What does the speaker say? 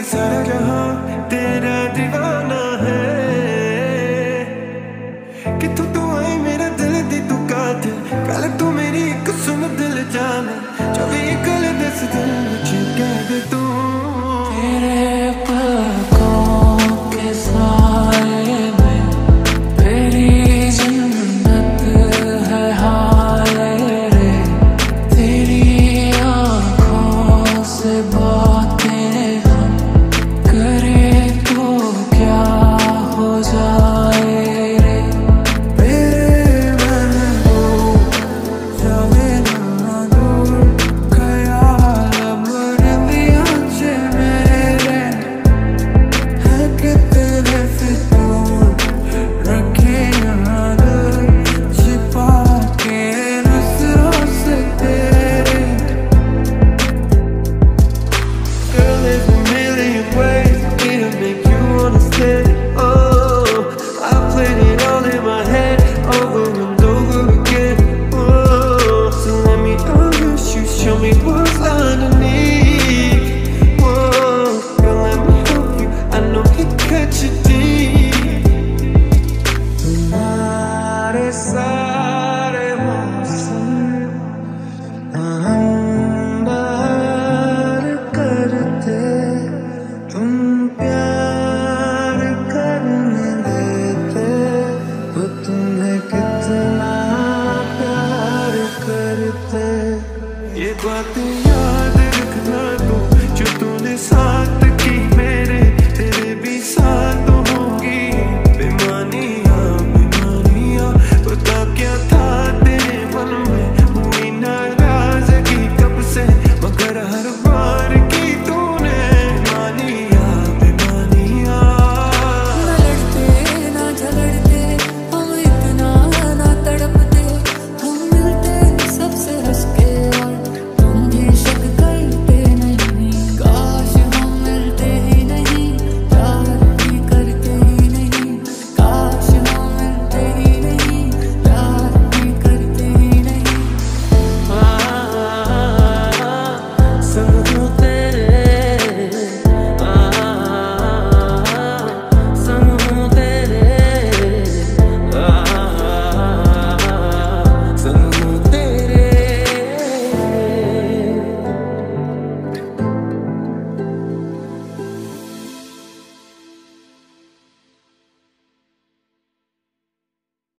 सारा जहां तेरा दीवाना है कि तू आई मेरा दिल दी तू कातिल कल तू मेरी एक सुन दिल जाना जो भी कल दस दिल मुझे कह दे तू तेरे पलकों के साए में मेरी जन्नत है हाय रे तेरी आँखों से बातें हम करें तो क्या हो जाए रे मेरे मन को जाने ना दूर ख्याल भर दिया चे मेरे है कि तेरे फितूर रखे याद छिपा के नजरों से तेरे Girl, there's a million ways for me to make you understand. Oh, I played it all in my head over and over again. Oh, so let me honest you, show me what's underneath. Oh, girl, let me help you. I know it cut you deep. तुम्हारे सारे मौसम हम बार करते तुम प्यार करने देते वो तुम्हें कितना प्यार करते ये बातें याद रखना तू जो तूने साथ